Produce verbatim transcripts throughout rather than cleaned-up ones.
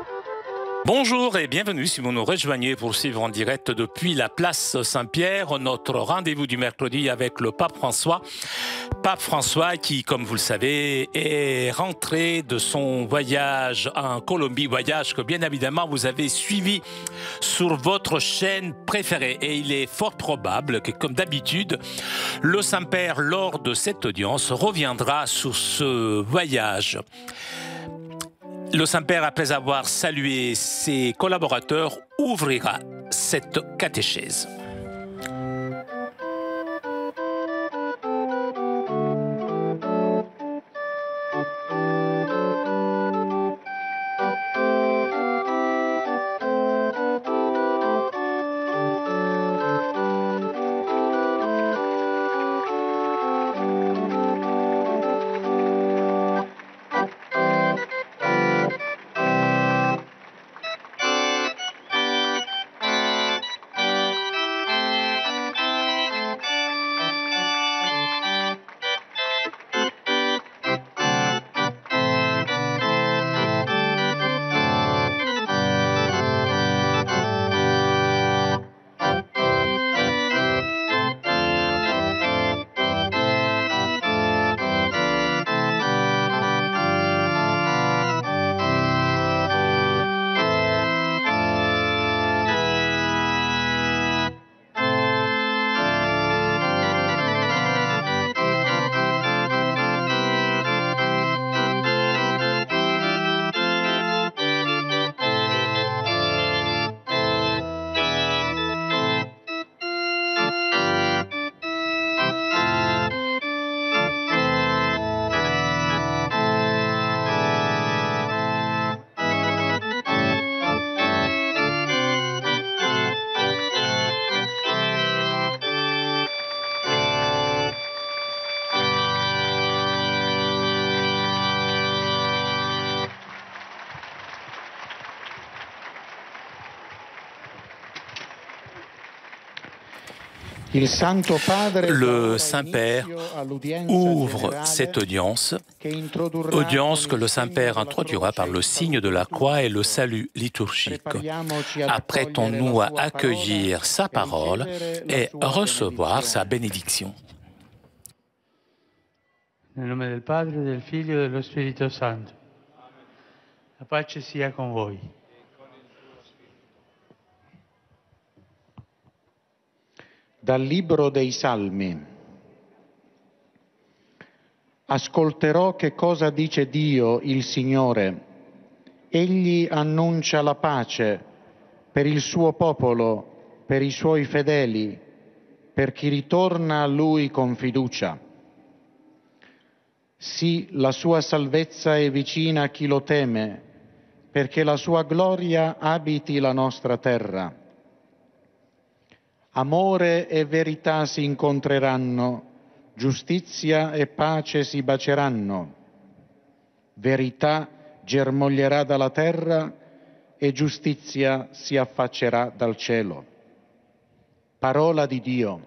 Bonjour et bienvenue si vous nous rejoignez pour suivre en direct depuis la place Saint-Pierre, notre rendez-vous du mercredi avec le pape François. Pape François qui, comme vous le savez, est rentré de son voyage en Colombie, voyage que bien évidemment vous avez suivi sur votre chaîne préférée. Et il est fort probable que, comme d'habitude, le Saint-Père, lors de cette audience, reviendra sur ce voyage. Le Saint-Père, après avoir salué ses collaborateurs, ouvrira cette catéchèse. Le Saint-Père ouvre cette audience, audience que le Saint-Père introduira par le signe de la croix et le salut liturgique. Apprêtons-nous à accueillir sa parole et recevoir sa bénédiction. Nel nome del Padre, del Figlio e dello Spirito Santo. La pace sia con voi. Dal Libro dei Salmi. Ascolterò che cosa dice Dio, il Signore. Egli annuncia la pace per il suo popolo, per i suoi fedeli, per chi ritorna a Lui con fiducia. Sì, la sua salvezza è vicina a chi lo teme, perché la sua gloria abiti la nostra terra. Amore e verità si incontreranno, giustizia e pace si bacieranno. Verità germoglierà dalla terra e giustizia si affaccerà dal cielo. Parola di Dio.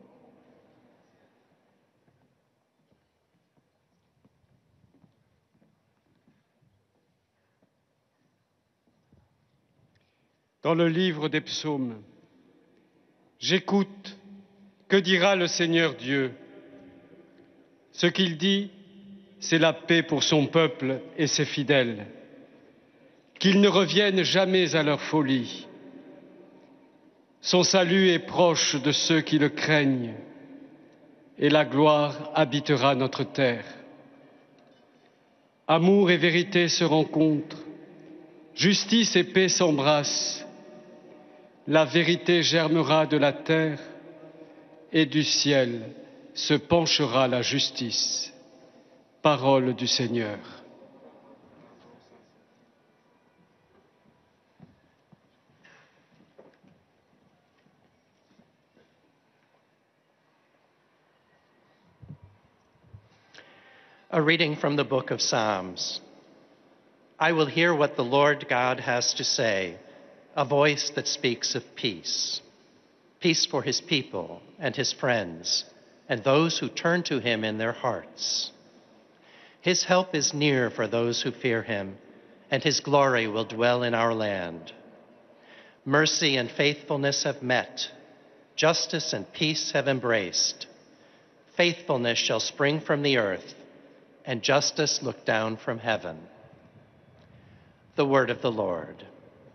Dans le livre des psaumes, j'écoute, que dira le Seigneur Dieu? Ce qu'il dit, c'est la paix pour son peuple et ses fidèles. Qu'ils ne reviennent jamais à leur folie. Son salut est proche de ceux qui le craignent, et la gloire habitera notre terre. Amour et vérité se rencontrent, justice et paix s'embrassent. La vérité germera de la terre et du ciel se penchera la justice. Parole du Seigneur. A reading from the book of Psalms. I will hear what the Lord God has to say, a voice that speaks of peace. Peace for his people and his friends, and those who turn to him in their hearts. His help is near for those who fear him, and his glory will dwell in our land. Mercy and faithfulness have met. Justice and peace have embraced. Faithfulness shall spring from the earth, and justice look down from heaven. The word of the Lord.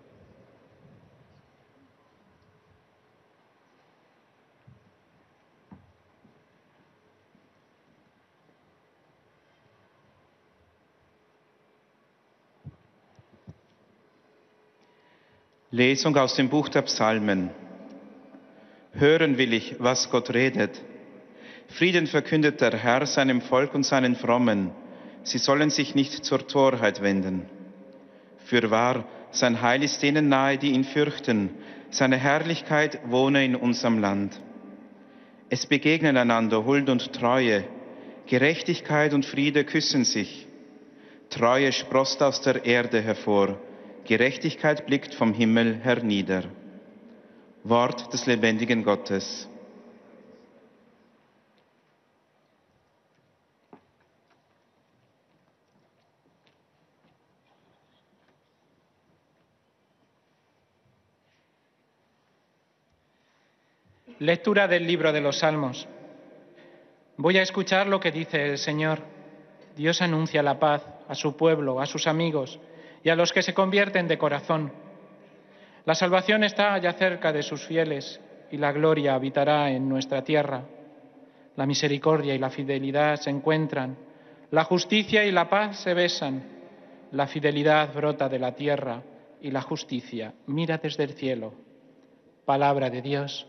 Lesung aus dem Buch der Psalmen. Hören will ich, was Gott redet. Frieden verkündet der Herr seinem Volk und seinen Frommen. Sie sollen sich nicht zur Torheit wenden. Fürwahr, sein Heil ist denen nahe, die ihn fürchten. Seine Herrlichkeit wohne in unserem Land. Es begegnen einander Huld und Treue. Gerechtigkeit und Friede küssen sich. Treue sproßt aus der Erde hervor. Gerechtigkeit blickt vom Himmel hernieder. Wort des lebendigen Gottes. Lectura del libro de los Salmos. Voy a escuchar lo que dice el Señor. Dios anuncia la paz a su pueblo, a sus amigos y a los que se convierten de corazón. La salvación está allá cerca de sus fieles y la gloria habitará en nuestra tierra. La misericordia y la fidelidad se encuentran, la justicia y la paz se besan, la fidelidad brota de la tierra y la justicia mira desde el cielo. Palabra de Dios.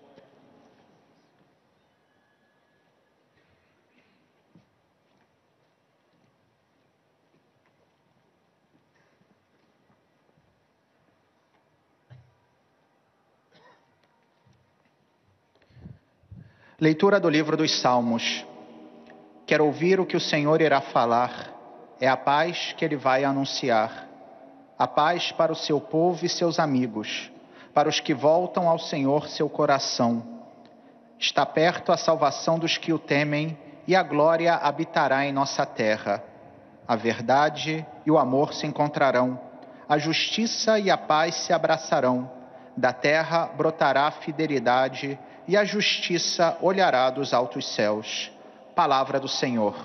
Leitura do livro dos Salmos. Quero ouvir o que o Senhor irá falar. É a paz que ele vai anunciar. A paz para o seu povo e seus amigos, para os que voltam ao Senhor seu coração. Está perto a salvação dos que o temem e a glória habitará em nossa terra. A verdade e o amor se encontrarão. A justiça e a paz se abraçarão. Da terra brotará a fidelidade e a justiça olhará dos altos céus. Palavra do Senhor.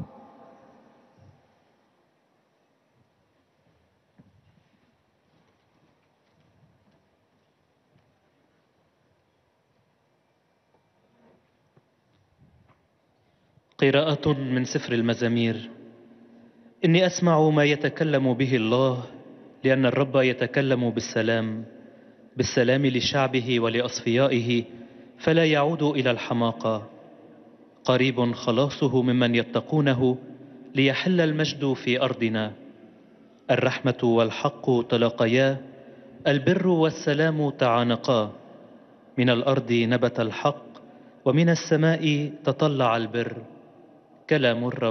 قراءة من سفر المزامير. إني أسمع ما يتكلم به الله، لأن الرب يتكلم بالسلام، بالسلام لشعبه ولأصفيائه، فلا يعود إلى الحماقة. قريب خلاصه ممن يتقونه، ليحل المجد في أرضنا. الرحمة والحق تلاقيا، البر والسلام تعانقا. من الأرض نبت الحق، ومن السماء تطلع البر. كلام الرب.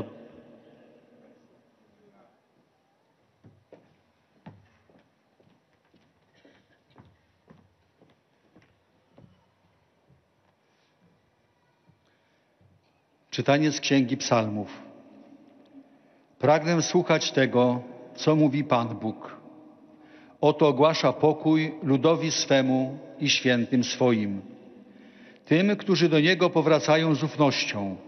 Czytanie z Księgi Psalmów. Pragnę słuchać tego, co mówi Pan Bóg. Oto ogłasza pokój ludowi swemu i świętym swoim, tym, którzy do Niego powracają z ufnością.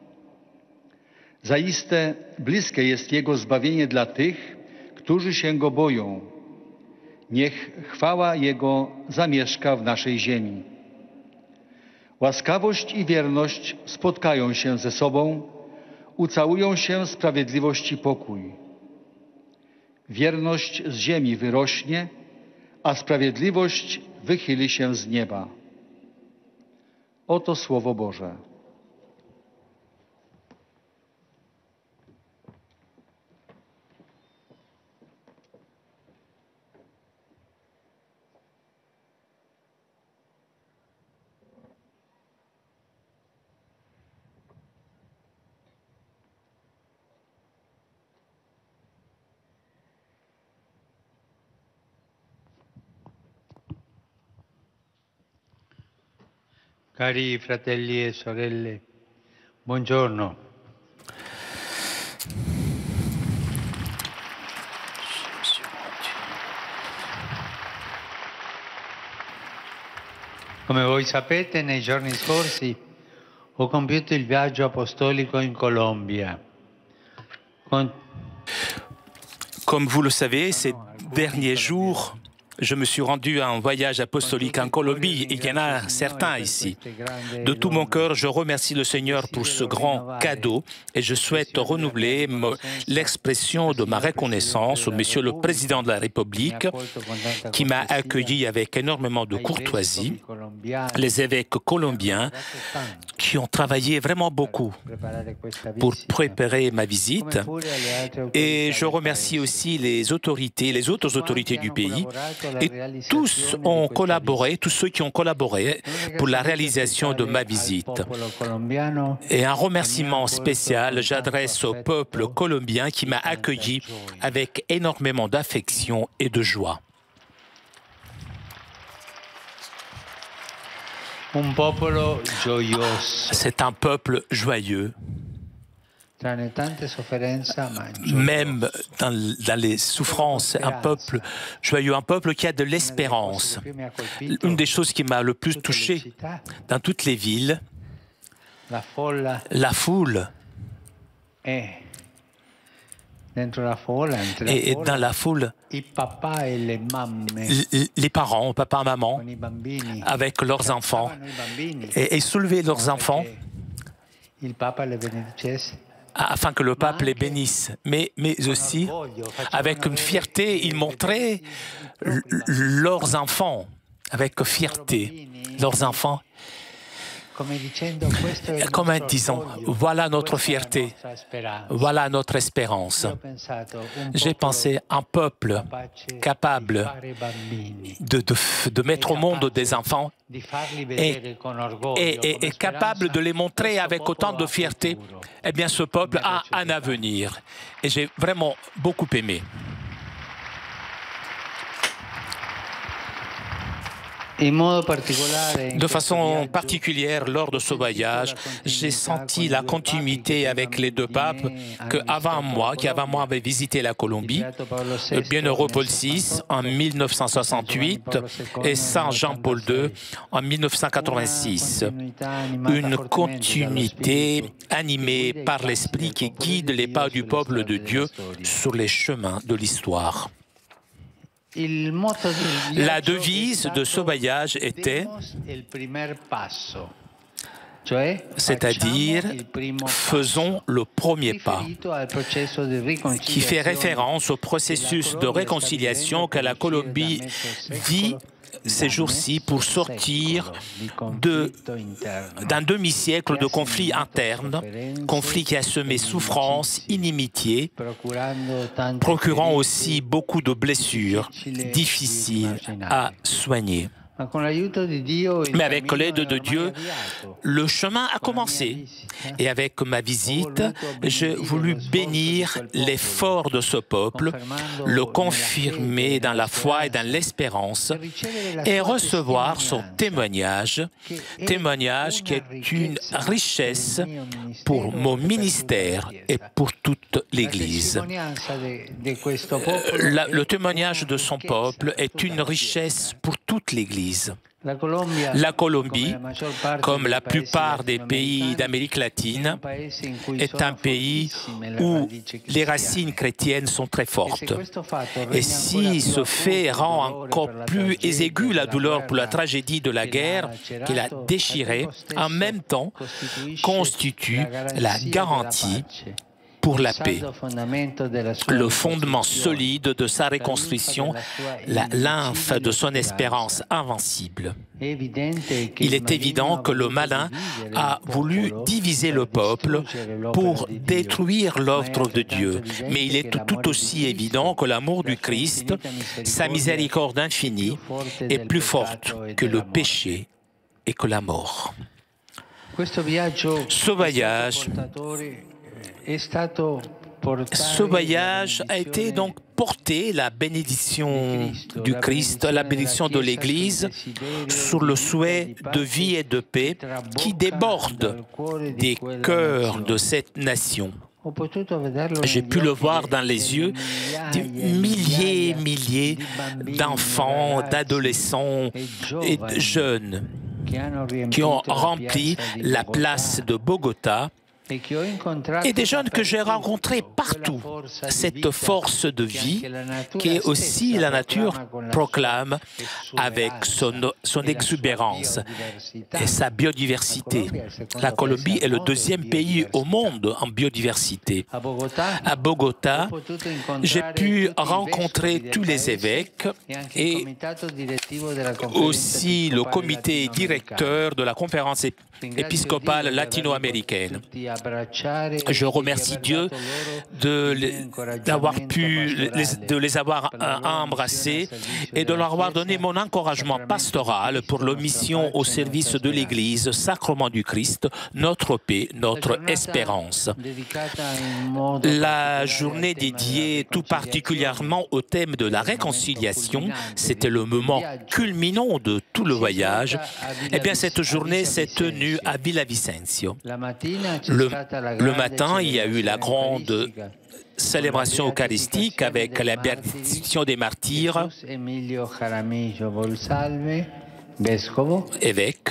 Zaiste bliskie jest Jego zbawienie dla tych, którzy się Go boją. Niech chwała Jego zamieszka w naszej ziemi. Łaskawość i wierność spotkają się ze sobą, ucałują się sprawiedliwość i pokój. Wierność z ziemi wyrośnie, a sprawiedliwość wychyli się z nieba. Oto Słowo Boże. Cari fratelli e sorelle, buongiorno. Come voi sapete, nei giorni scorsi ho compiuto il viaggio apostolico in Colombia. Con... Comme vous le savez, ces derniers jours, je me suis rendu à un voyage apostolique en Colombie. Il y en a certains ici. De tout mon cœur, je remercie le Seigneur pour ce grand cadeau et je souhaite renouveler l'expression de ma reconnaissance au Monsieur le Président de la République qui m'a accueilli avec énormément de courtoisie, les évêques colombiens qui ont travaillé vraiment beaucoup pour préparer ma visite et je remercie aussi les autorités, les autres autorités du pays. Et tous ont collaboré, tous ceux qui ont collaboré pour la réalisation de ma visite. Et un remerciement spécial, j'adresse au peuple colombien qui m'a accueilli avec énormément d'affection et de joie. C'est un peuple joyeux. Même dans, dans les souffrances, un peuple joyeux, un peuple qui a de l'espérance. Une des choses qui m'a le plus touché dans toutes les villes, la foule. Et, et dans la foule, les parents, papa, maman, avec leurs enfants, et, et soulever leurs enfants afin que le pape les bénisse, mais, mais aussi, avec une fierté, ils montraient leurs enfants, avec fierté, leurs enfants, comme en disant, voilà notre fierté, voilà notre espérance. J'ai pensé un peuple capable de, de, de mettre au monde des enfants et, et, et, et capable de les montrer avec autant de fierté. Eh bien, ce peuple a un avenir. Et j'ai vraiment beaucoup aimé. De façon particulière, lors de ce voyage, j'ai senti la continuité avec les deux papes que avant moi, qui avant moi avaient visité la Colombie, le bienheureux Paul six en mille neuf cent soixante-huit et Saint Jean-Paul deux en mille neuf cent quatre-vingt-six. Une continuité animée par l'Esprit qui guide les pas du peuple de Dieu sur les chemins de l'histoire. La devise de ce voyage était, c'est-à-dire faisons le premier pas, qui fait référence au processus de réconciliation que la Colombie vit ces jours-ci pour sortir d'un demi-siècle de conflits internes, conflits qui a semé souffrance, inimitié, procurant aussi beaucoup de blessures difficiles à soigner. Mais avec l'aide de Dieu, le chemin a commencé. Et avec ma visite, j'ai voulu bénir l'effort de ce peuple, le confirmer dans la foi et dans l'espérance, et recevoir son témoignage, témoignage qui est une richesse pour mon ministère et pour toute l'Église. Le témoignage de son peuple est une richesse pour toute l'Église. La Colombie, comme la plupart des pays d'Amérique latine, est un pays où les racines chrétiennes sont très fortes. Et si ce fait rend encore plus aiguë la douleur pour la tragédie de la guerre qu'il a déchirée, en même temps constitue la garantie pour la paix, le fondement solide de sa reconstruction, la lymphe de son espérance invincible. Il est évident que le malin a voulu diviser le peuple pour détruire l'œuvre de Dieu. Mais il est tout aussi évident que l'amour du Christ, sa miséricorde infinie, est plus forte que le péché et que la mort. Ce voyage Ce voyage a été donc porté, la bénédiction du Christ, la bénédiction de l'Église, sur le souhait de vie et de paix qui déborde des cœurs de cette nation. J'ai pu le voir dans les yeux des milliers et milliers d'enfants, d'adolescents et de jeunes qui ont rempli la place de Bogota, et des jeunes que j'ai rencontrés partout. Cette force de vie qui est aussi la nature proclame avec son, son exubérance et sa biodiversité. La Colombie est le deuxième pays au monde en biodiversité. À Bogota, j'ai pu rencontrer tous les évêques et aussi le comité directeur de la conférence épiscopale latino-américaine. Je remercie Dieu d'avoir pu les, de les avoir embrassés et de leur avoir donné mon encouragement pastoral pour leur mission au service de l'Église, sacrement du Christ, notre paix, notre espérance. La journée dédiée tout particulièrement au thème de la réconciliation, c'était le moment culminant de tout le voyage. Eh bien, cette journée s'est tenue à Villavicencio. Le, le matin, il y a eu la grande célébration eucharistique avec la bénédiction des martyrs, évêque,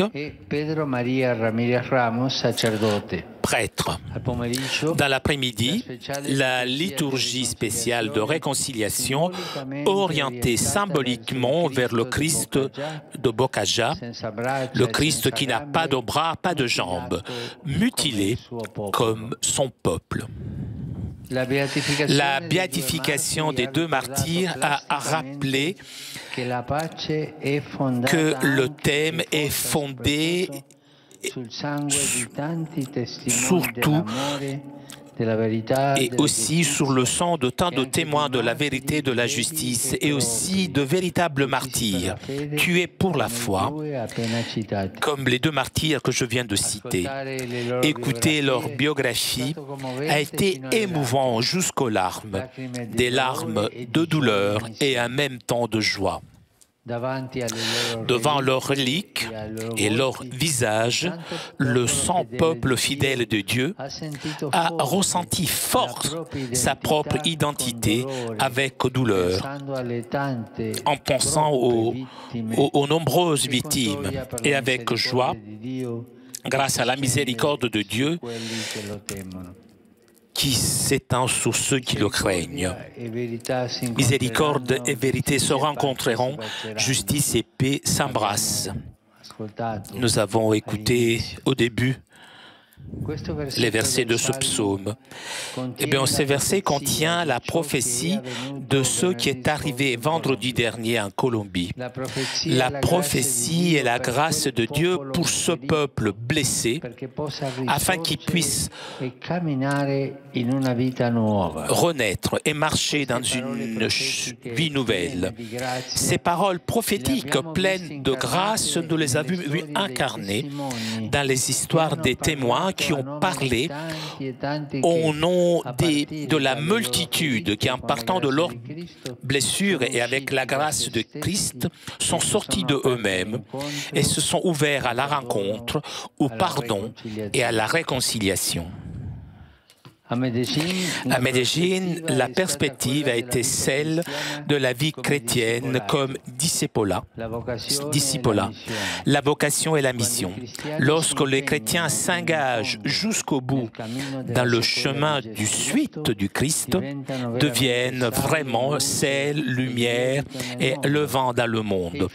prêtre. Dans l'après-midi, la liturgie spéciale de réconciliation orientée symboliquement vers le Christ de Boccaja, le Christ qui n'a pas de bras, pas de jambes, mutilé comme son peuple. La béatification des deux martyrs a rappelé que le thème est fondé surtout et aussi sur le sang de tant de témoins de la vérité, de la justice et aussi de véritables martyrs, tués pour la foi, comme les deux martyrs que je viens de citer. Écouter leur biographie a été émouvant jusqu'aux larmes, des larmes de douleur et en même temps de joie. Devant leurs reliques et leurs visages, le sang peuple fidèle de Dieu a ressenti fort sa propre identité avec douleur, en pensant aux, aux, aux nombreuses victimes et avec joie, grâce à la miséricorde de Dieu, qui s'étend sur ceux qui le craignent. Miséricorde et vérité se rencontreront, justice et paix s'embrassent. Nous avons écouté au début les versets de ce psaume. Eh bien, ce verset contient la prophétie de ce qui est arrivé vendredi dernier en Colombie. La prophétie et la grâce de Dieu pour ce peuple blessé, afin qu'il puisse renaître et marcher dans une vie nouvelle. Ces paroles prophétiques pleines de grâce, nous les avons vues incarnées dans les histoires des témoins qui ont parlé au nom des, de la multitude qui, en partant de leurs blessures et avec la grâce de Christ, sont sortis de eux-mêmes et se sont ouverts à la rencontre, au pardon et à la réconciliation. À Medellín, la perspective a été celle de la vie chrétienne comme discipola, discipola, la vocation et la mission. Lorsque les chrétiens s'engagent jusqu'au bout dans le chemin du suite du Christ, deviennent vraiment sel, lumière et le vent dans le monde.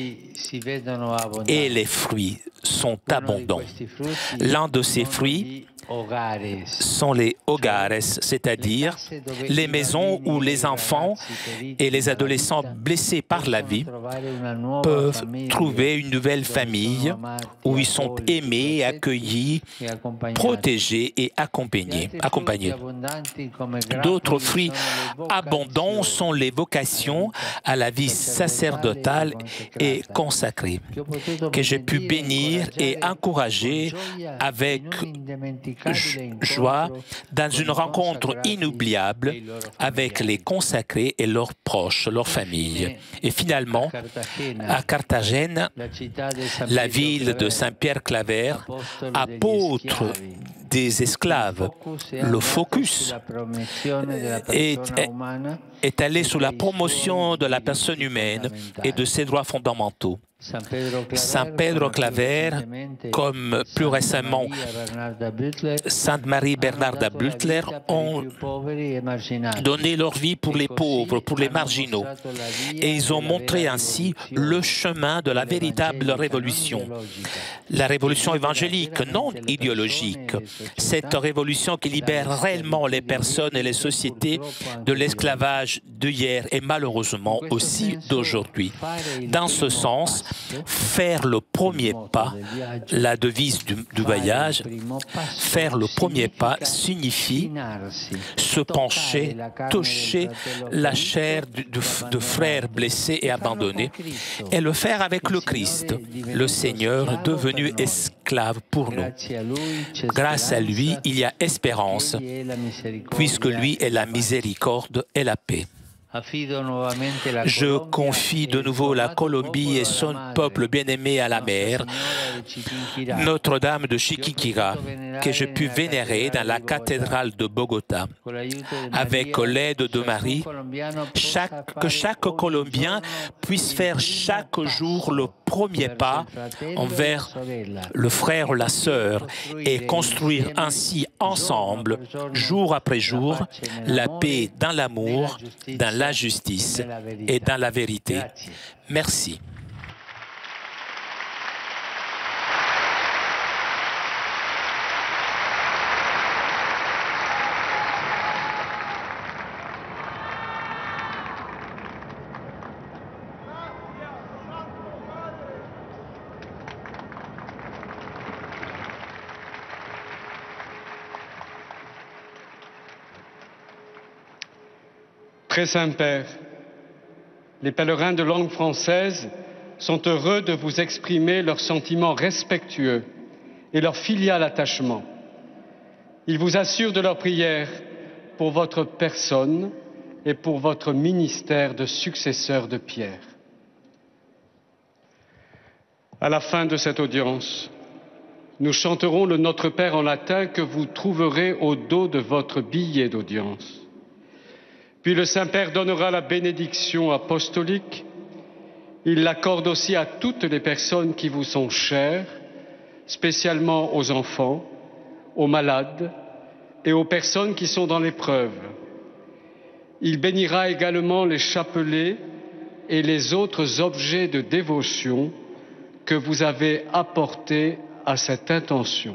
Et les fruits sont abondants. L'un de ces fruits sont les hogares, c'est-à-dire les maisons où les enfants et les adolescents blessés par la vie peuvent trouver une nouvelle famille où ils sont aimés, accueillis, protégés et accompagnés. accompagnés. D'autres fruits abondants sont les vocations à la vie sacerdotale et consacrée, que j'ai pu bénir et encourager avec joie dans une rencontre inoubliable avec les consacrés et leurs proches, leurs familles. Et finalement, à Carthagène, la ville de Saint-Pierre Claver, apôtre des esclaves. Le focus est, est, est allé sur la promotion de la personne humaine et de ses droits fondamentaux. Saint Pedro Claver, comme plus récemment Sainte Marie Bernarda Butler, ont donné leur vie pour les pauvres, pour les marginaux. Et ils ont montré ainsi le chemin de la véritable révolution. La révolution évangélique, non idéologique. Cette révolution qui libère réellement les personnes et les sociétés de l'esclavage d'hier et malheureusement aussi d'aujourd'hui. Dans ce sens, faire le premier pas, la devise du, du voyage, faire le premier pas signifie se pencher, toucher la chair de, de, de frères blessés et abandonnés et le faire avec le Christ, le Seigneur devenu esclave pour nous. Grâce à lui, il y a espérance, puisque lui est la miséricorde et la paix. Je confie de nouveau la Colombie et son peuple bien-aimé à la mer, Notre-Dame de Chiquinquirá, que j'ai pu vénérer dans la cathédrale de Bogota. Avec l'aide de Marie, chaque, que chaque Colombien puisse faire chaque jour le premier pas envers le frère ou la sœur et construire ainsi ensemble, jour après jour, la paix dans l'amour, dans la justice et dans la vérité. Merci. Très Saint-Père, les pèlerins de langue française sont heureux de vous exprimer leurs sentiments respectueux et leur filial attachement. Ils vous assurent de leur prière pour votre personne et pour votre ministère de successeur de Pierre. À la fin de cette audience, nous chanterons le Notre Père en latin que vous trouverez au dos de votre billet d'audience. Puis le Saint-Père donnera la bénédiction apostolique. Il l'accorde aussi à toutes les personnes qui vous sont chères, spécialement aux enfants, aux malades et aux personnes qui sont dans l'épreuve. Il bénira également les chapelets et les autres objets de dévotion que vous avez apportés à cette intention.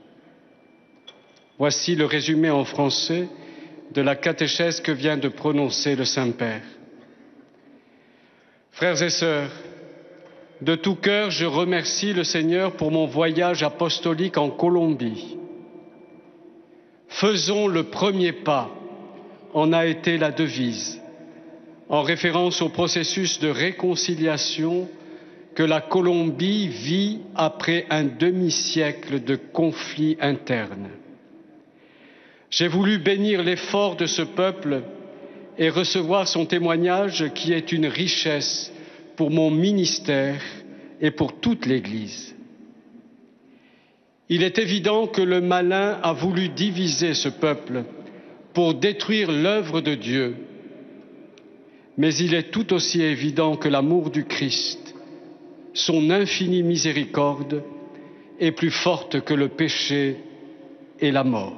Voici le résumé en français de la catéchèse que vient de prononcer le Saint-Père. Frères et sœurs, de tout cœur, je remercie le Seigneur pour mon voyage apostolique en Colombie. Faisons le premier pas, en a été la devise, en référence au processus de réconciliation que la Colombie vit après un demi-siècle de conflits internes. J'ai voulu bénir l'effort de ce peuple et recevoir son témoignage qui est une richesse pour mon ministère et pour toute l'Église. Il est évident que le malin a voulu diviser ce peuple pour détruire l'œuvre de Dieu, mais il est tout aussi évident que l'amour du Christ, son infinie miséricorde, est plus forte que le péché et la mort.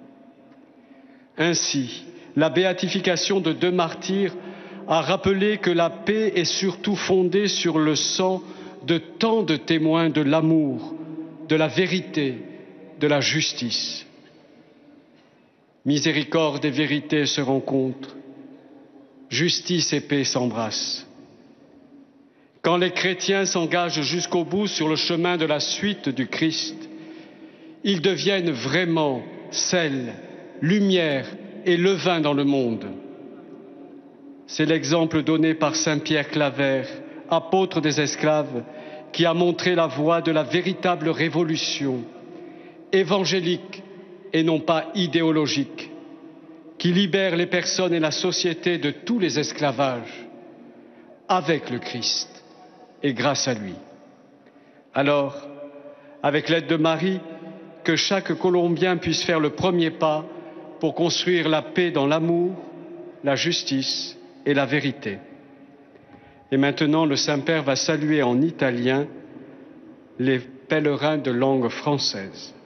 Ainsi, la béatification de deux martyrs a rappelé que la paix est surtout fondée sur le sang de tant de témoins de l'amour, de la vérité, de la justice. Miséricorde et vérité se rencontrent, justice et paix s'embrassent. Quand les chrétiens s'engagent jusqu'au bout sur le chemin de la suite du Christ, ils deviennent vraiment sel, lumière et levain dans le monde. C'est l'exemple donné par Saint Pierre Claver, apôtre des esclaves, qui a montré la voie de la véritable révolution, évangélique et non pas idéologique, qui libère les personnes et la société de tous les esclavages, avec le Christ et grâce à lui. Alors, avec l'aide de Marie, que chaque Colombien puisse faire le premier pas pour construire la paix dans l'amour, la justice et la vérité. Et maintenant, le Saint-Père va saluer en italien les pèlerins de langue française.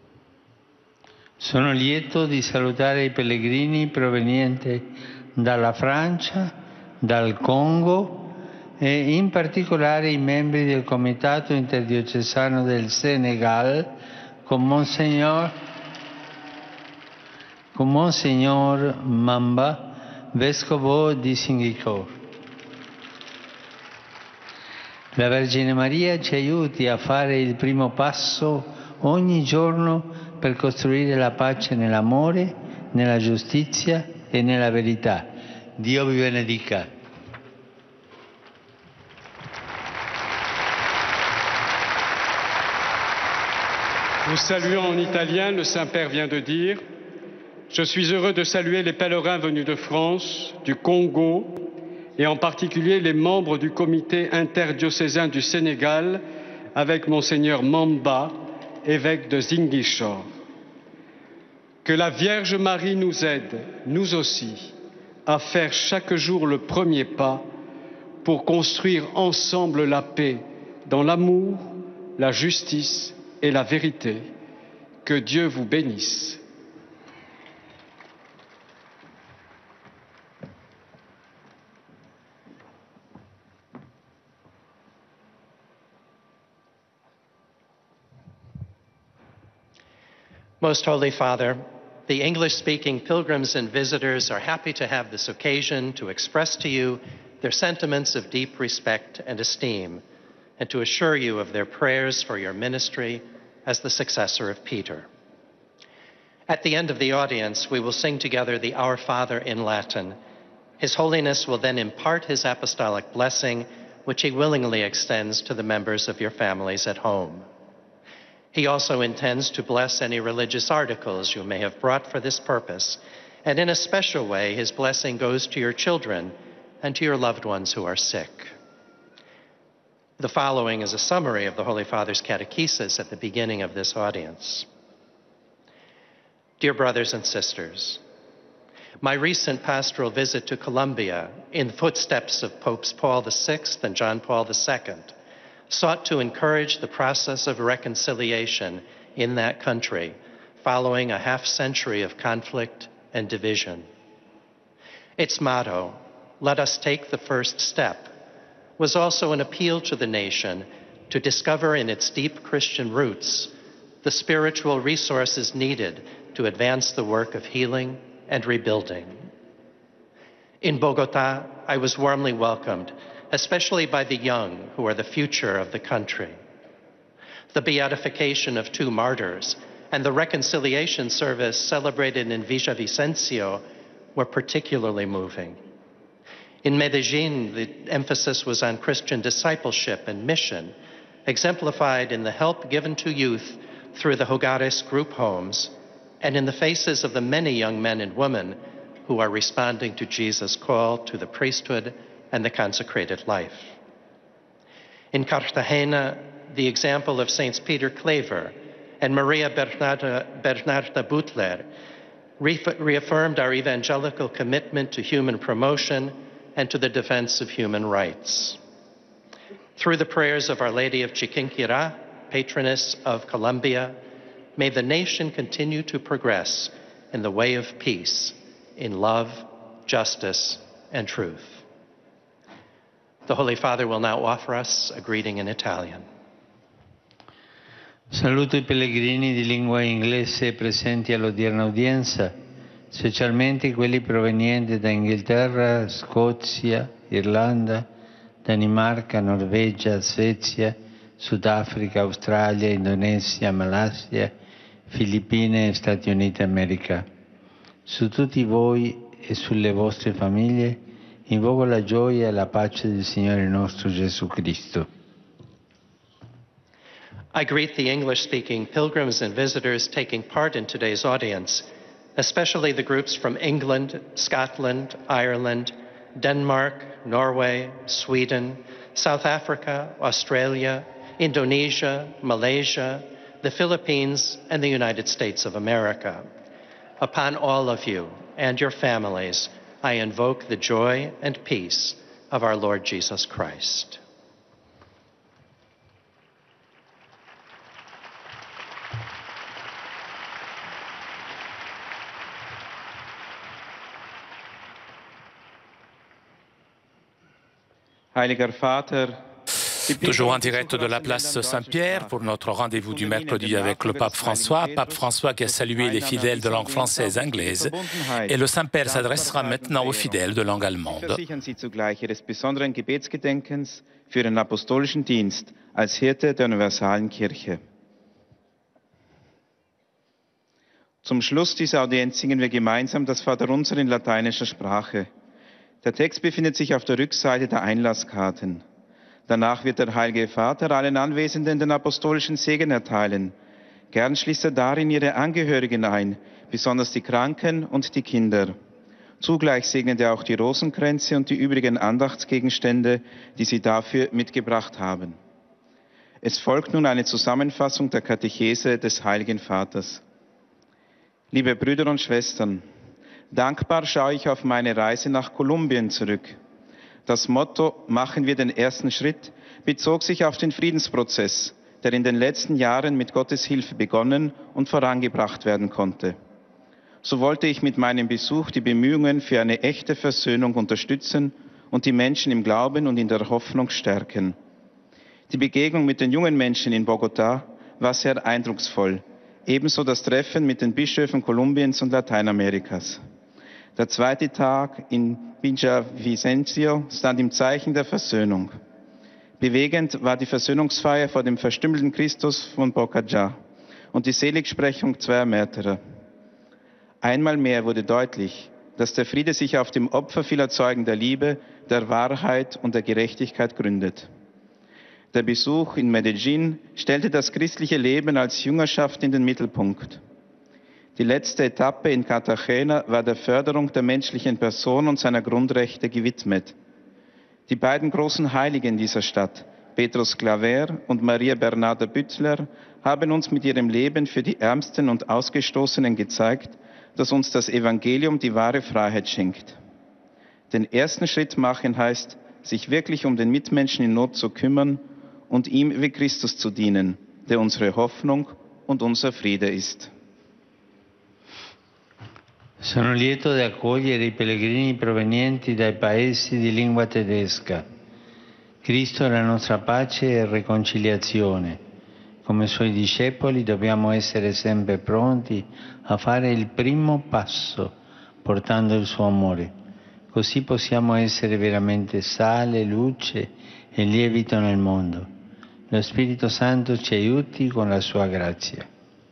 Sono lieto di salutare i pellegrini provenienti dalla Francia, dal Congo e in particolare i membri del Comitato Interdiocesano del Senegal con Monsignor, con Monsignor Mamba, Vescovo di Ziguinchor. La Vergine Maria ci aiuti a fare il primo passo ogni giorno per costruire la pace nell'amore, nella giustizia e nella verità. Dio vi benedica. Nous saluons en italien, le Saint-Père vient de dire « Je suis heureux de saluer les pèlerins venus de France, du Congo et en particulier les membres du comité interdiocésain du Sénégal avec Monseigneur Mamba, évêque de Ziguinchor. Que la Vierge Marie nous aide, nous aussi, à faire chaque jour le premier pas pour construire ensemble la paix dans l'amour, la justice et la vérité. Que Dieu vous bénisse. Most Holy Father, the English-speaking pilgrims and visitors are happy to have this occasion to express to you their sentiments of deep respect and esteem, and to assure you of their prayers for your ministry as the successor of Peter. At the end of the audience, we will sing together the Our Father in Latin. His Holiness will then impart his apostolic blessing, which he willingly extends to the members of your families at home. He also intends to bless any religious articles you may have brought for this purpose, and in a special way, his blessing goes to your children and to your loved ones who are sick. The following is a summary of the Holy Father's catechesis at the beginning of this audience. Dear brothers and sisters, my recent pastoral visit to Colombia, in the footsteps of Popes Paul the Sixth and John Paul the Second, sought to encourage the process of reconciliation in that country following a half century of conflict and division. Its motto, "Let us take the first step," was also an appeal to the nation to discover in its deep Christian roots the spiritual resources needed to advance the work of healing and rebuilding. In Bogota, I was warmly welcomed, especially by the young, who are the future of the country. The beatification of two martyrs and the reconciliation service celebrated in Villavicencio were particularly moving. In Medellin, the emphasis was on Christian discipleship and mission, exemplified in the help given to youth through the Hogares group homes and in the faces of the many young men and women who are responding to Jesus' call to the priesthood and the consecrated life. In Cartagena, the example of Saints Peter Claver and Maria Bernarda, Bernarda Butler reaffirmed our evangelical commitment to human promotion and to the defense of human rights. Through the prayers of Our Lady of Chiquinquirá, patroness of Colombia, may the nation continue to progress in the way of peace, in love, justice, and truth. The Holy Father will now offer us a greeting in Italian. Saluto i pellegrini di lingua inglese presenti all'odierna udienza, specialmente quelli provenienti da Inghilterra, Scozia, Irlanda, Danimarca, Norvegia, Svezia, Sudafrica, Australia, Indonesia, Malaysia, Filippine e Stati Uniti d'America. Su tutti voi e sulle vostre famiglie invoco la gioia e la pace del Signore nostro Gesù Cristo. I greet the English-speaking pilgrims and visitors taking part in today's audience, especially the groups from England, Scotland, Ireland, Denmark, Norway, Sweden, South Africa, Australia, Indonesia, Malaysia, the Philippines, and the United States of America. Upon all of you and your families, I invoke the joy and peace of our Lord Jesus Christ. Heiliger Vater, toujours en direct de la place Saint-Pierre pour notre rendez-vous du mercredi avec le pape François. Pape François qui a salué les fidèles de langue française et anglaise. Et le Saint-Père s'adressera maintenant aux fidèles de langue allemande. Versichern Sie zugleich Ihres besonderen Gebetsgedenkens für Ihren apostolischen Dienst als Hirte der universalen Kirche. Zum Schluss dieser Audienz singen wir gemeinsam das Vaterunser in lateinischer Sprache. Der Text befindet sich auf der Rückseite der Einlasskarten. Danach wird der Heilige Vater allen Anwesenden den apostolischen Segen erteilen. Gern schließt er darin ihre Angehörigen ein, besonders die Kranken und die Kinder. Zugleich segnet er auch die Rosenkränze und die übrigen Andachtsgegenstände, die sie dafür mitgebracht haben. Es folgt nun eine Zusammenfassung der Katechese des Heiligen Vaters. Liebe Brüder und Schwestern, dankbar schaue ich auf meine Reise nach Kolumbien zurück. Das Motto »Machen wir den ersten Schritt« bezog sich auf den Friedensprozess, der in den letzten Jahren mit Gottes Hilfe begonnen und vorangebracht werden konnte. So wollte ich mit meinem Besuch die Bemühungen für eine echte Versöhnung unterstützen und die Menschen im Glauben und in der Hoffnung stärken. Die Begegnung mit den jungen Menschen in Bogotá war sehr eindrucksvoll, ebenso das Treffen mit den Bischöfen Kolumbiens und Lateinamerikas. Der zweite Tag in Villavicencio stand im Zeichen der Versöhnung. Bewegend war die Versöhnungsfeier vor dem verstümmelten Christus von Bocajá und die Seligsprechung zweier Märtyrer. Einmal mehr wurde deutlich, dass der Friede sich auf dem Opfer vieler Zeugen der Liebe, der Wahrheit und der Gerechtigkeit gründet. Der Besuch in Medellín stellte das christliche Leben als Jüngerschaft in den Mittelpunkt. Die letzte Etappe in Cartagena war der Förderung der menschlichen Person und seiner Grundrechte gewidmet. Die beiden großen Heiligen dieser Stadt, Petrus Claver und Maria Bernarda Büttler, haben uns mit ihrem Leben für die Ärmsten und Ausgestoßenen gezeigt, dass uns das Evangelium die wahre Freiheit schenkt. Den ersten Schritt machen heißt, sich wirklich um den Mitmenschen in Not zu kümmern und ihm wie Christus zu dienen, der unsere Hoffnung und unser Friede ist. Sono lieto di accogliere I pellegrini provenienti dai paesi di lingua tedesca. Cristo è la nostra pace e riconciliazione. Come Suoi discepoli dobbiamo essere sempre pronti a fare il primo passo, portando il Suo amore. Così possiamo essere veramente sale, luce e lievito nel mondo. Lo Spirito Santo ci aiuti con la Sua grazia.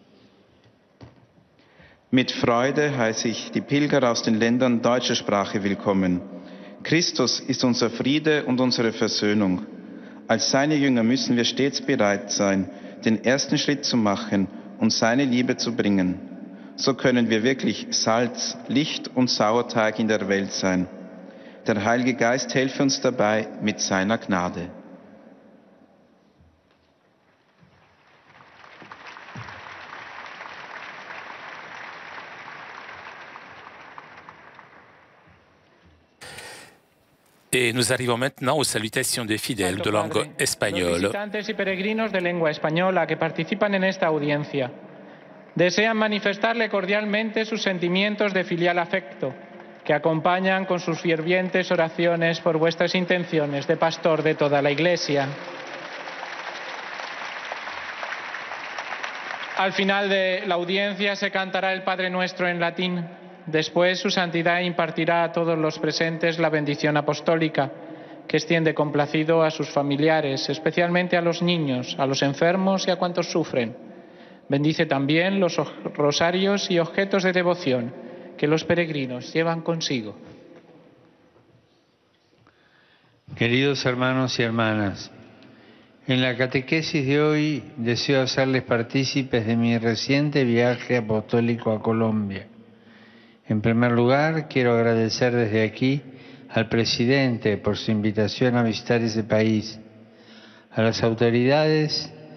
Mit Freude heiße ich die Pilger aus den Ländern deutscher Sprache willkommen. Christus ist unser Friede und unsere Versöhnung. Als seine Jünger müssen wir stets bereit sein, den ersten Schritt zu machen und seine Liebe zu bringen. So können wir wirklich Salz, Licht und Sauerteig in der Welt sein. Der Heilige Geist helfe uns dabei mit seiner Gnade. Et nous arrivons maintenant aux salutations des fidèles de langue espagnole. Los visitantes y peregrinos de lengua española que participan en esta audiencia desean manifestarle cordialmente sus sentimientos de filial afecto, que acompañan con sus fervientes oraciones por vuestras intenciones de pastor de toda la Iglesia. Al final de la audiencia se cantará el Padre Nuestro en latín. Después, Su Santidad impartirá a todos los presentes la bendición apostólica, que extiende complacido a sus familiares, especialmente a los niños, a los enfermos y a cuantos sufren. Bendice también los rosarios y objetos de devoción que los peregrinos llevan consigo. Queridos hermanos y hermanas, en la catequesis de hoy deseo hacerles partícipes de mi reciente viaje apostólico a Colombia. En primer lugar, quiero agradecer desde aquí al presidente por su invitación a visitar ese país, a las autoridades,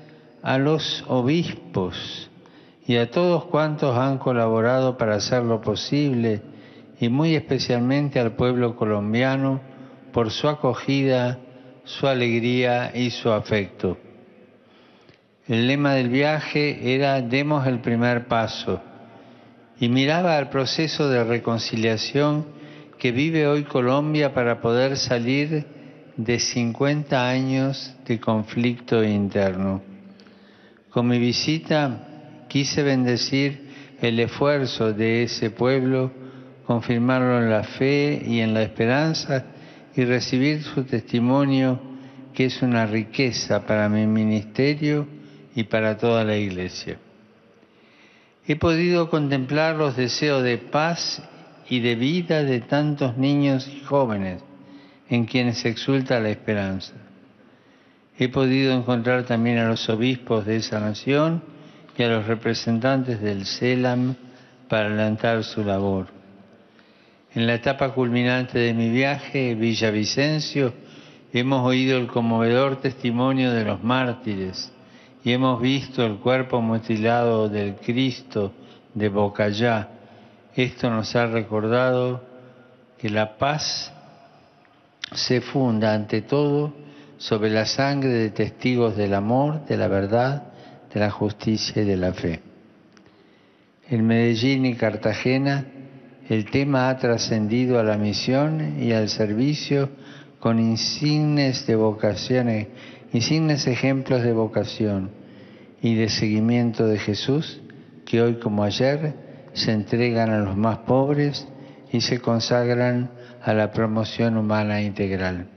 a los obispos y a todos cuantos han colaborado para hacerlo posible, y muy especialmente al pueblo colombiano por su acogida, su alegría y su afecto. El lema del viaje era «Demos el primer paso», y miraba al proceso de reconciliación que vive hoy Colombia para poder salir de cincuenta años de conflicto interno. Con mi visita quise bendecir el esfuerzo de ese pueblo, confirmarlo en la fe y en la esperanza y recibir su testimonio, que es una riqueza para mi ministerio y para toda la Iglesia. He podido contemplar los deseos de paz y de vida de tantos niños y jóvenes en quienes exulta la esperanza. He podido encontrar también a los obispos de esa nación y a los representantes del CELAM para adelantar su labor. En la etapa culminante de mi viaje, Villavicencio, hemos oído el conmovedor testimonio de los mártires y hemos visto el cuerpo mutilado del Cristo de Bocayá. Esto nos ha recordado que la paz se funda ante todo sobre la sangre de testigos del amor, de la verdad, de la justicia y de la fe. En Medellín y Cartagena, el tema ha trascendido a la misión y al servicio con insignes de vocaciones, insignes ejemplos de vocación y de seguimiento de Jesús, que hoy como ayer se entregan a los más pobres y se consagran a la promoción humana integral.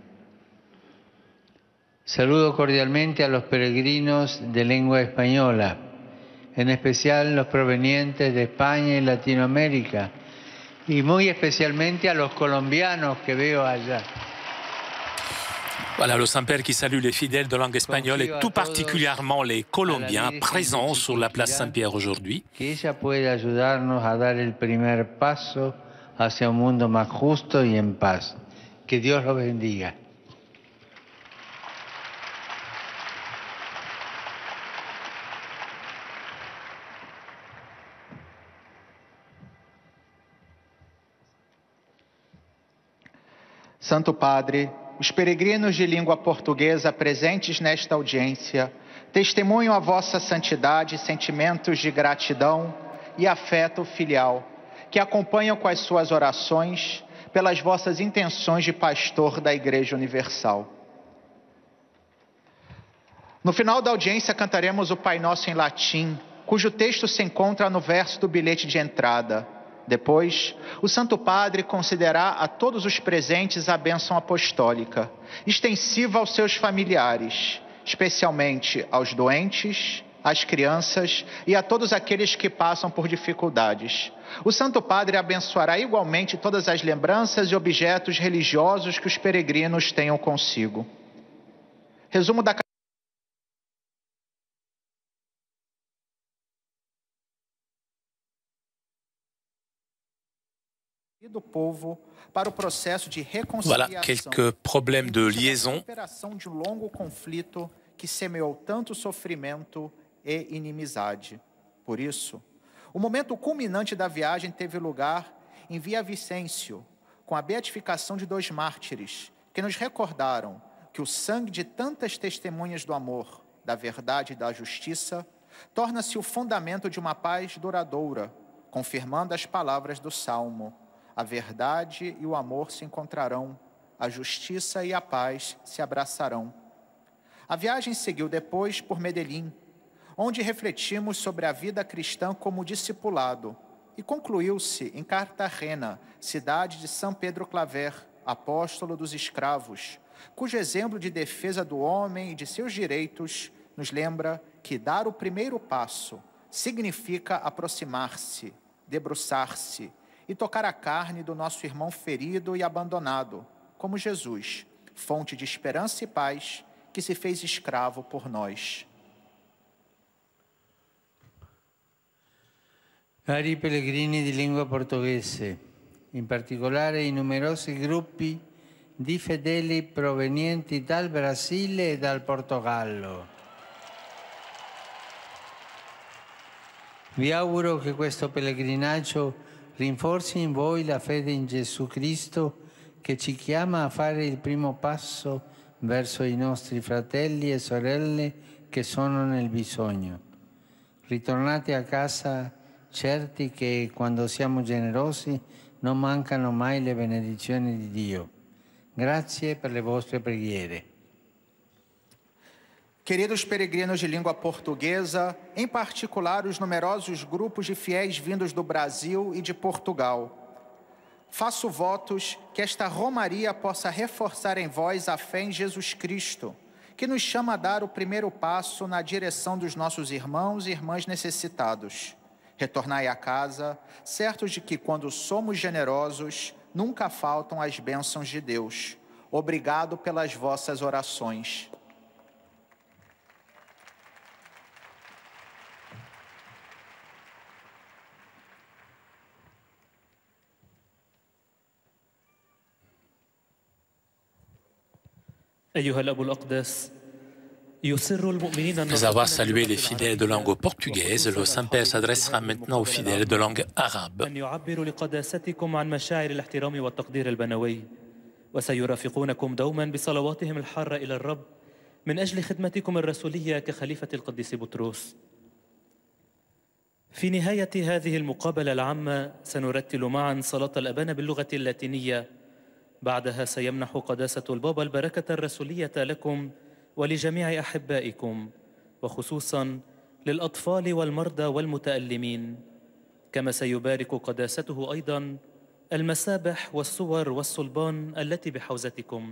Saludo cordialmente a los peregrinos de lengua española, en especial los provenientes de España y Latinoamérica, y muy especialmente a los colombianos que veo allá. Voilà le Saint-Père qui salue les fidèles de langue espagnole et tout particulièrement les Colombiens présents sur la place Saint-Pierre aujourd'hui. Que ella puede ayudarnos a dar el primer paso hacia un mundo más justo y en paz. Que Dios los bendiga. Santo Padre, os peregrinos de língua portuguesa presentes nesta audiência testemunham a vossa santidade e sentimentos de gratidão e afeto filial, que acompanham com as suas orações pelas vossas intenções de pastor da Igreja Universal. No final da audiência cantaremos o Pai Nosso em latim, cujo texto se encontra no verso do bilhete de entrada. Depois, o Santo Padre concederá a todos os presentes a bênção apostólica, extensiva aos seus familiares, especialmente aos doentes, às crianças e a todos aqueles que passam por dificuldades. O Santo Padre abençoará igualmente todas as lembranças e objetos religiosos que os peregrinos tenham consigo. Resumo da do povo para o processo de reconciliação. Voilà quelques problèmes de liaison. Superação de um longo conflito que semeou tanto sofrimento e inimizade. Por isso, o momento culminante da viagem teve lugar em Villavicencio, com a beatificação de dois mártires, que nos recordaram que o sangue de tantas testemunhas do amor, da verdade e da justiça torna-se o fundamento de uma paz duradoura, confirmando as palavras do Salmo: a verdade e o amor se encontrarão, a justiça e a paz se abraçarão. A viagem seguiu depois por Medellín, onde refletimos sobre a vida cristã como discipulado, e concluiu-se em Cartagena, cidade de São Pedro Claver, apóstolo dos escravos, cujo exemplo de defesa do homem e de seus direitos nos lembra que dar o primeiro passo significa aproximar-se, debruçar-se e tocar a carne do nosso irmão ferido e abandonado, como Jesus, fonte de esperança e paz, que se fez escravo por nós. Cari pellegrini di lingua portoghese, in particolare i numerosi gruppi di fedeli provenienti dal Brasile e dal Portogallo. Vi auguro che questo pellegrinaggio rinforzi in voi la fede in Gesù Cristo, che ci chiama a fare il primo passo verso i nostri fratelli e sorelle che sono nel bisogno. Ritornate a casa certi che quando siamo generosi non mancano mai le benedizioni di Dio. Grazie per le vostre preghiere. Queridos peregrinos de língua portuguesa, em particular os numerosos grupos de fiéis vindos do Brasil e de Portugal, faço votos que esta romaria possa reforçar em vós a fé em Jesus Cristo, que nos chama a dar o primeiro passo na direção dos nossos irmãos e irmãs necessitados. Retornai a casa, certos de que quando somos generosos, nunca faltam as bênçãos de Deus. Obrigado pelas vossas orações. أيها الأب الأقدس يسر المؤمنين Après avoir salué les fidèles de langue portugaise, le Saint-Père s'adressera maintenant aux fidèles de langue arabe. أن يعبروا لقداستكم عن مشاعر الاحترام والتقدير البنوي، وسيرافقونكم دوما بصلواتهم الحارة إلى الرب من أجل خدمتكم الرسولية كخليفة القديس بطرس. في نهاية هذه المقابلة العامة سنرتل معا صلاة الأبانة باللغة اللاتينية. بعدها سيمنح قداسة البابا البركة الرسولية لكم ولجميع أحبائكم، وخصوصا للأطفال والمرضى والمتألمين، كما سيبارك قداسته أيضا المسابح والصور والصلبان التي بحوزتكم.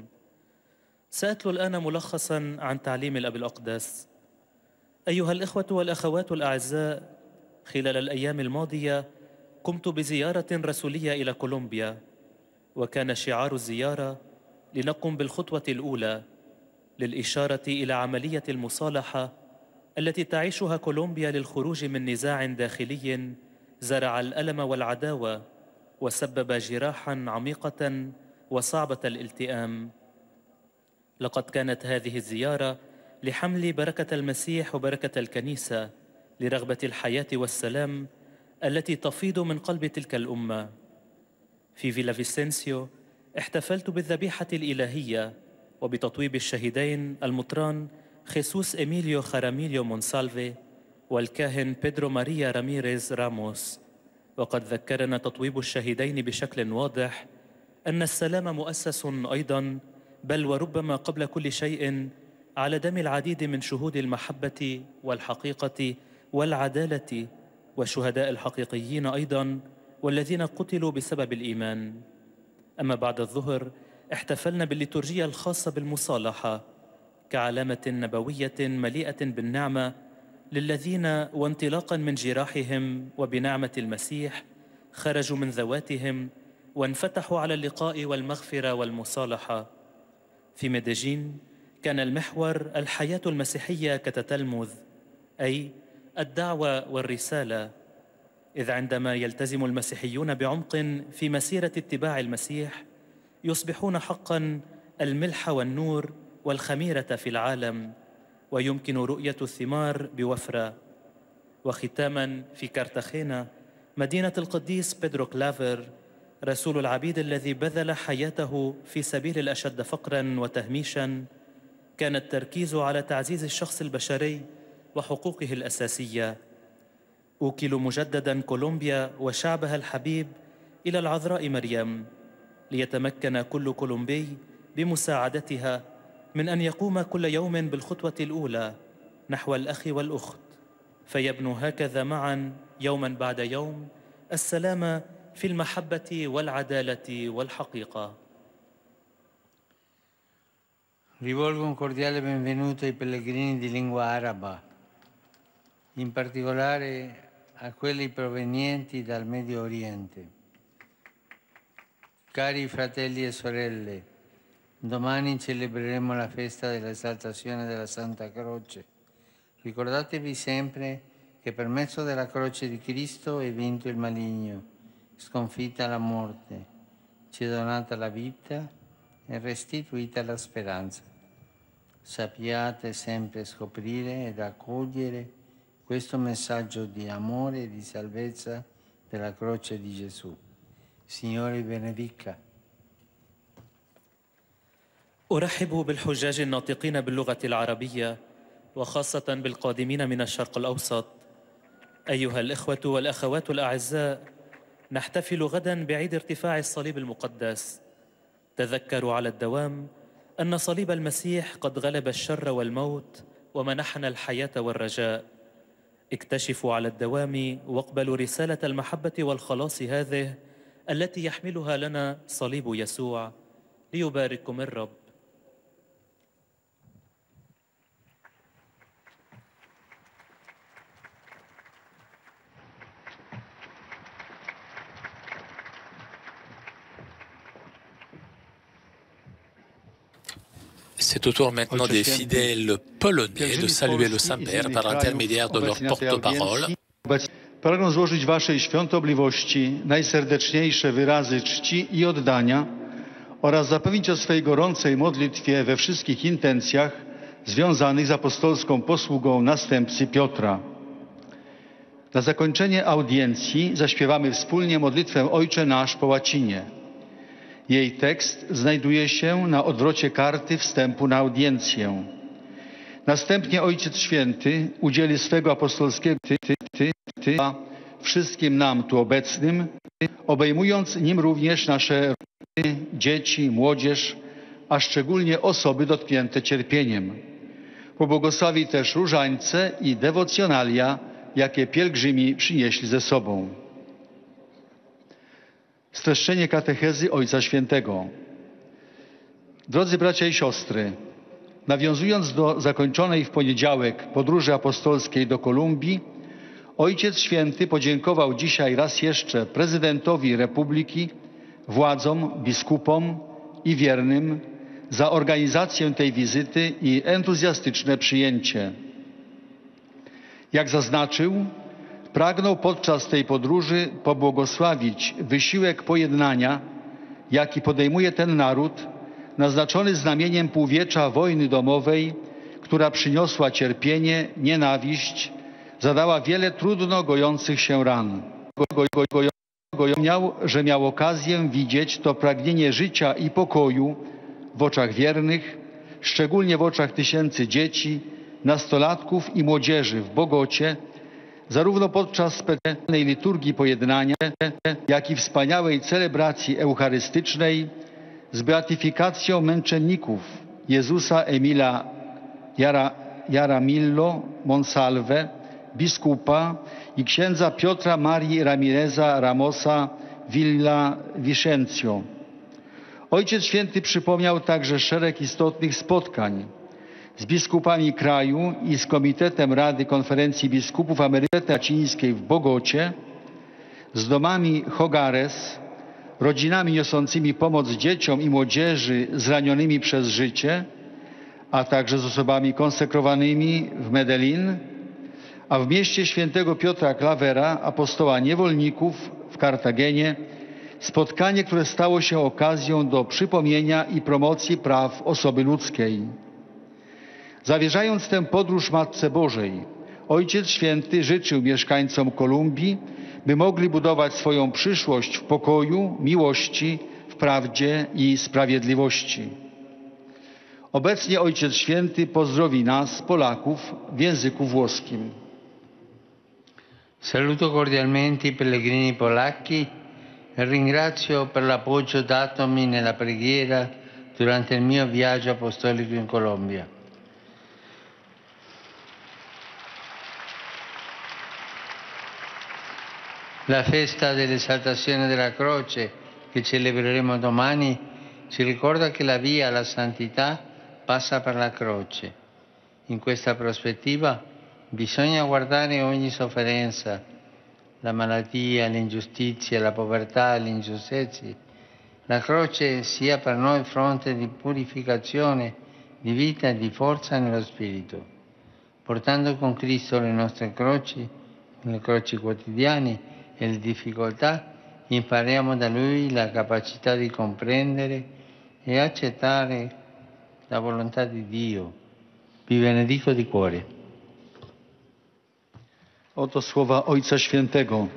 سأتلو الآن ملخصا عن تعليم الأب الأقدس. أيها الإخوة والأخوات الأعزاء، خلال الأيام الماضية قمت بزيارة رسولية إلى كولومبيا، وكان شعار الزيارة لنقم بالخطوة الأولى للإشارة إلى عملية المصالحة التي تعيشها كولومبيا للخروج من نزاع داخلي زرع الألم والعداوة وسبب جراحا عميقة وصعبة الالتئام. لقد كانت هذه الزيارة لحمل بركة المسيح وبركة الكنيسة لرغبة الحياة والسلام التي تفيض من قلب تلك الأمة. في فيلا فيسنسيو احتفلت بالذبيحة الإلهية وبتطويب الشهيدين المطران خيسوس إميليو خاراميليو مونسالفي والكاهن بيدرو ماريا راميريز راموس. وقد ذكرنا تطويب الشهيدين بشكل واضح أن السلام مؤسس أيضا، بل وربما قبل كل شيء، على دم العديد من شهود المحبة والحقيقة والعدالة والشهداء الحقيقيين أيضا، والذين قتلوا بسبب الإيمان. أما بعد الظهر احتفلنا بالليتورجية الخاصة بالمصالحة كعلامة نبوية مليئة بالنعمة للذين وانطلاقا من جراحهم وبنعمة المسيح خرجوا من ذواتهم وانفتحوا على اللقاء والمغفرة والمصالحة. في ميديجين كان المحور الحياة المسيحية كتتلمذ، أي الدعوة والرسالة، إذ عندما يلتزم المسيحيون بعمق في مسيرة اتباع المسيح يصبحون حقا الملح والنور والخميرة في العالم، ويمكن رؤية الثمار بوفرة. وختاما في كارتاخينا مدينة القديس بيدرو كلافر رسول العبيد الذي بذل حياته في سبيل الأشد فقرا وتهميشا، كان التركيز على تعزيز الشخص البشري وحقوقه الأساسية. أوكل مجددا كولومبيا وشعبها الحبيب إلى العذراء مريم ليتمكن كل كولومبي بمساعدتها من أن يقوم كل يوم بالخطوة الأولى نحو الأخ والأخت، فيبنوا هكذا معا يوما بعد يوم السلام في المحبة والعدالة والحقيقة. Rivolgo un cordiale benvenuto ai pellegrini di lingua araba, in particolare a quelli provenienti dal Medio Oriente. Cari fratelli e sorelle, domani celebreremo la festa dell'esaltazione della Santa Croce. Ricordatevi sempre che per mezzo della croce di Cristo è vinto il maligno, sconfitta la morte, ci è donata la vita e restituita la speranza. Sappiate sempre scoprire ed accogliere questo messaggio di amore e di salvezza della croce di Gesù. Signore benedica. أرحب بالحجاج الناطقين باللغة العربية وخاصة بالقادمين من الشرق الأوسط. أيها الإخوة والأخوات الأعزاء، نحتفل غدا بعيد ارتفاع الصليب المقدس. تذكروا على الدوام أن صليب المسيح قد غلب الشر والموت ومنحنا الحياة والرجاء. اكتشفوا على الدوام واقبلوا رسالة المحبة والخلاص هذه التي يحملها لنا صليب يسوع. ليبارككم الرب. C'est au tour maintenant des fidèles polonais de saluer le Saint-Père par l'intermédiaire de leur porte-parole. Pragnę złożyć Waszej świątobliwości najserdeczniejsze wyrazy czci i oddania oraz zapewnić o swej gorącej modlitwie we wszystkich intencjach związanych z apostolską posługą następcy Piotra. Na zakończenie audiencji zaśpiewamy wspólnie modlitwę Ojcze Nasz po łacinie. Jej tekst znajduje się na odwrocie karty wstępu na audiencję. Następnie Ojciec Święty udzieli swego apostolskiego ty, ty, ty, ty, wszystkim nam tu obecnym, obejmując nim również nasze rodziny, dzieci, młodzież, a szczególnie osoby dotknięte cierpieniem. Pobłogosławi też różańce i dewocjonalia, jakie pielgrzymi przynieśli ze sobą. Streszczenie katechezy Ojca Świętego. Drodzy bracia i siostry, nawiązując do zakończonej w poniedziałek podróży apostolskiej do Kolumbii, Ojciec Święty podziękował dzisiaj raz jeszcze prezydentowi Republiki, władzom, biskupom i wiernym za organizację tej wizyty i entuzjastyczne przyjęcie. Jak zaznaczył, pragnął podczas tej podróży pobłogosławić wysiłek pojednania, jaki podejmuje ten naród, naznaczony znamieniem półwiecza wojny domowej, która przyniosła cierpienie, nienawiść, zadała wiele trudno gojących się ran. Miał, że miał okazję widzieć to pragnienie życia i pokoju w oczach wiernych, szczególnie w oczach tysięcy dzieci, nastolatków i młodzieży w Bogocie, zarówno podczas specjalnej liturgii pojednania, jak i wspaniałej celebracji eucharystycznej z beatyfikacją męczenników Jezusa Emila Jara, Jaramillo Monsalve, biskupa, i księdza Piotra Marii Ramireza Ramosa Villa Vicencio. Ojciec Święty przypomniał także szereg istotnych spotkań z biskupami kraju i z Komitetem Rady Konferencji Biskupów Ameryki Łacińskiej w Bogocie, z domami Hogares, rodzinami niosącymi pomoc dzieciom i młodzieży zranionymi przez życie, a także z osobami konsekrowanymi w Medellin, a w mieście świętego Piotra Klawera, apostoła niewolników w Kartagenie, spotkanie, które stało się okazją do przypomnienia i promocji praw osoby ludzkiej. Zawierzając tę podróż Matce Bożej, Ojciec Święty życzył mieszkańcom Kolumbii, by mogli budować swoją przyszłość w pokoju, miłości, w prawdzie i sprawiedliwości. Obecnie Ojciec Święty pozdrowi nas, Polaków, w języku włoskim. Saluto cordialmente i pellegrini polacchi e ringrazio per l'appoggio datomi nella preghiera durante il mio viaggio apostolico in Colombia. La festa dell'esaltazione della croce che celebreremo domani ci ricorda che la via alla santità passa per la croce. In questa prospettiva bisogna guardare ogni sofferenza, la malattia, l'ingiustizia, la povertà, l'ingiustizia. La croce sia per noi fonte di purificazione, di vita e di forza nello spirito. Portando con Cristo le nostre croci, le croci quotidiane e le difficoltà, impariamo da Lui la capacità di comprendere e accettare la volontà di Dio. Vi benedico di cuore. Oto słowa Ojca Świętego.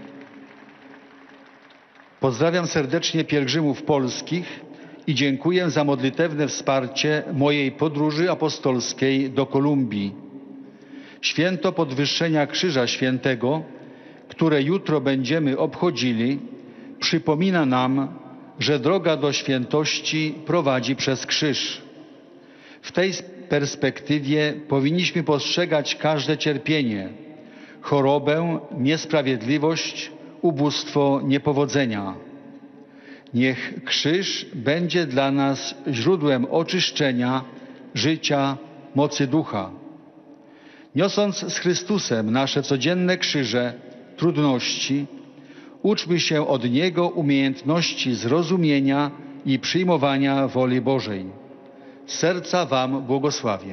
Pozdrawiam serdecznie pielgrzymów polskich i dziękuję za modlitewne wsparcie mojej podróży apostolskiej do Kolumbii. Święto podwyższenia Krzyża Świętego, które jutro będziemy obchodzili, przypomina nam, że droga do świętości prowadzi przez krzyż. W tej perspektywie powinniśmy postrzegać każde cierpienie, chorobę, niesprawiedliwość, ubóstwo, niepowodzenia. Niech krzyż będzie dla nas źródłem oczyszczenia, życia, mocy ducha. Niosąc z Chrystusem nasze codzienne krzyże, trudności, uczmy się od Niego umiejętności zrozumienia i przyjmowania woli Bożej. Z serca Wam błogosławię.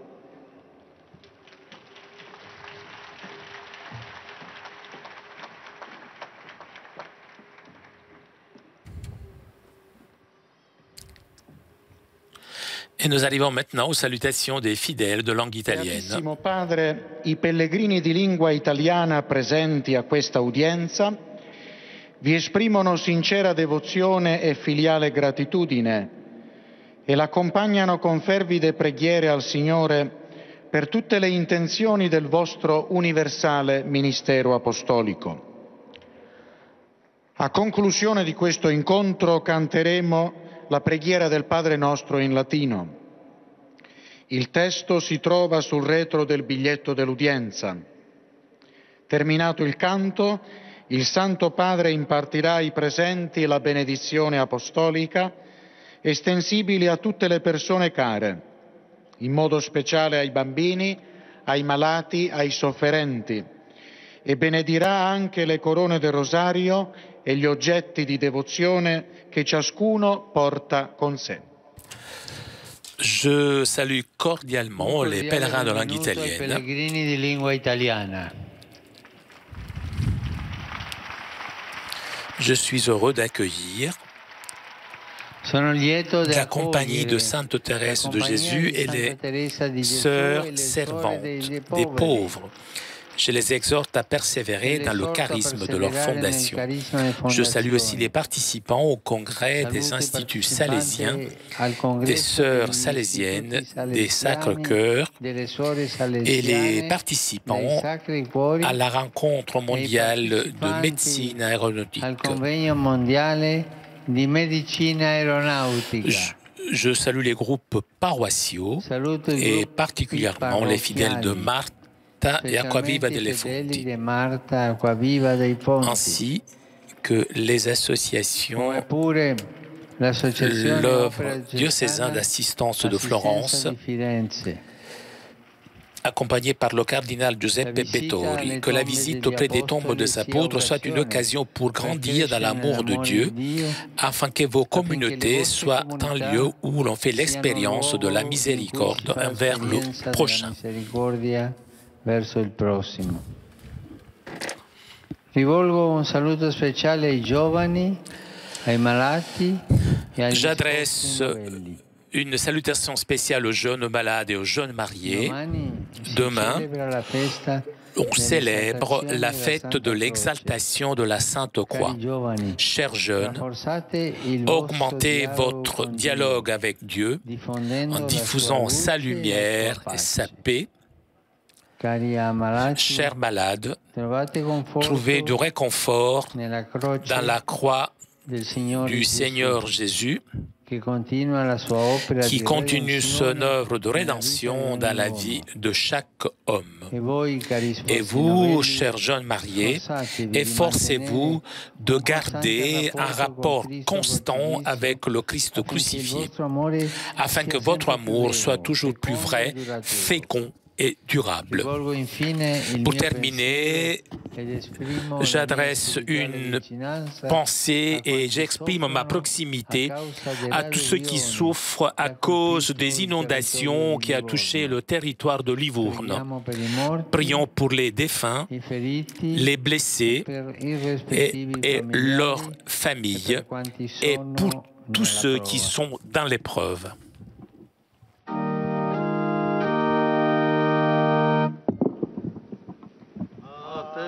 Et nous arrivons maintenant aux salutations des fidèles de langue italienne. Beatissimo Padre, i pellegrini di lingua italiana presenti a questa udienza vi esprimono sincera devozione e filiale gratitudine e l'accompagnano con fervide preghiere al Signore per tutte le intenzioni del vostro universale ministero apostolico. A conclusione di questo incontro canteremo la preghiera del Padre nostro in latino. Il testo si trova sul retro del biglietto dell'udienza. Terminato il canto, il Santo Padre impartirà ai presenti la benedizione apostolica, estensibile a tutte le persone care, in modo speciale ai bambini, ai malati, ai sofferenti, e benedirà anche le corone del rosario e gli oggetti di devozione che ciascuno porta con sé. Je salue cordialement les pèlerins de langue italienne. Pellegrini di lingua italiana. Je suis heureux d'accueillir la compagnie de Sainte Thérèse de Jésus et les sœurs servantes des pauvres. Je les exhorte à persévérer dans le charisme de leur fondation. Je salue aussi les participants au congrès des instituts salésiens, des sœurs salésiennes, des Sacres-Cœurs et les participants à la rencontre mondiale de médecine aéronautique. Je, je salue les groupes paroissiaux et particulièrement les fidèles de Marthe et Acquaviva delle Fonti, ainsi que les associations, l'œuvre diocésaine d'assistance de Florence, accompagné par le cardinal Giuseppe Pettori. Que la visite auprès des tombes des apôtres soit une occasion pour grandir dans l'amour de Dieu, afin que vos communautés soient un lieu où l'on fait l'expérience de la miséricorde envers le prochain. Verso il prossimo. Rivolgo un saluto speciale ai giovani, ai malati e agli J'adresse une salutation spéciale aux jeunes malades et aux jeunes mariés. Demain, on célèbre la fête de l'exaltation de la Sainte Croix. Chers jeunes, augmentez votre dialogue avec Dieu en diffusant sa lumière et sa paix. Chers malades, trouvez du réconfort dans la croix du Seigneur Jésus, qui continue son œuvre de rédemption dans la vie de chaque homme. Et vous, chers jeunes mariés, efforcez-vous de garder un rapport constant avec le Christ crucifié, afin que votre amour soit toujours plus vrai, fécond et durable. Pour terminer, j'adresse une pensée et j'exprime ma proximité à tous ceux qui souffrent à cause des inondations qui ont touché le territoire de Livourne. Prions pour les défunts, les blessés et, et leurs familles et pour tous ceux qui sont dans l'épreuve. te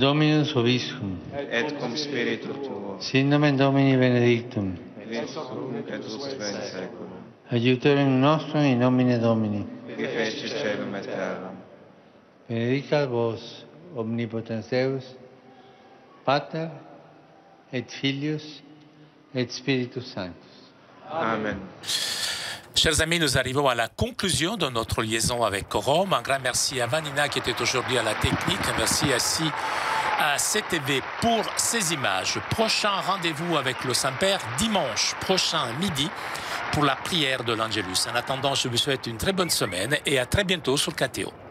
Dominus Vobiscum. et cum spiritu tuo, Sin nomen Domini benedictum. et nunc et usque in saeculum. Aiutorium nostrum in nomine Domini. Qui feci caelum et terram. Benedicat vos, omnipotens Deus, Pater, et Filius, et Spiritus Sanctus. Amen. Chers amis, nous arrivons à la conclusion de notre liaison avec Rome. Un grand merci à Vanina qui était aujourd'hui à la technique. Merci aussi à C T V pour ces images. Prochain rendez-vous avec le Saint-Père dimanche prochain midi pour la prière de l'Angelus. En attendant, je vous souhaite une très bonne semaine et à très bientôt sur K T O.